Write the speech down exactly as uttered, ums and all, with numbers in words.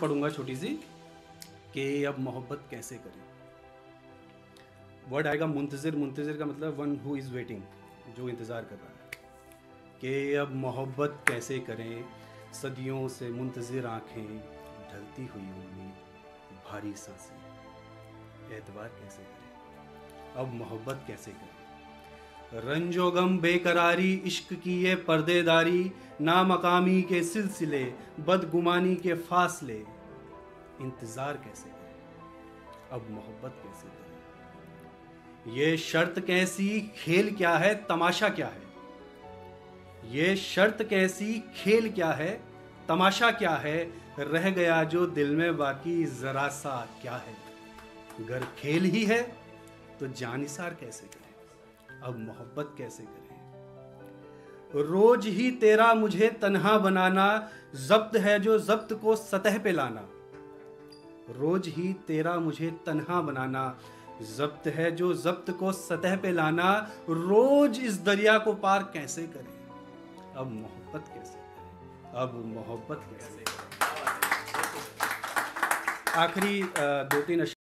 पढ़ूंगा छोटी सी कि अब मोहब्बत कैसे करें। वर्ड आएगा मुंतज़िर। मुंतज़िर का मतलब वन हु इज़ वेटिंग, जो इंतज़ार कर रहा है। कि अब मोहब्बत कैसे करें, सदियों से मुंतज़िर आँखें, ढलती हुई उम्मीद, भारी सांसें, एतबार कैसे करें, अब मोहब्बत कैसे करें। रंजो गम बेकरारी, इश्क की ये पर्देदारी, नामकामी के सिलसिले, बदगुमानी के फासले, इंतज़ार कैसे करें, अब मोहब्बत कैसे करें। ये शर्त कैसी, खेल क्या है, तमाशा क्या है। ये शर्त कैसी, खेल क्या है, तमाशा क्या है, रह गया जो दिल में बाकी जरा सा क्या है। अगर खेल ही है तो जानिसार कैसे करें, अब मोहब्बत कैसे करें। रोज ही तेरा मुझे तन्हा बनाना, जब्त है जो जब्त को सतह पे लाना। रोज ही तेरा मुझे तन्हा बनाना, जब्त है जो जब्त को सतह पे लाना। रोज इस दरिया को पार कैसे करें, अब मोहब्बत कैसे करें, अब मोहब्बत कैसे करें। आखिरी दो तीन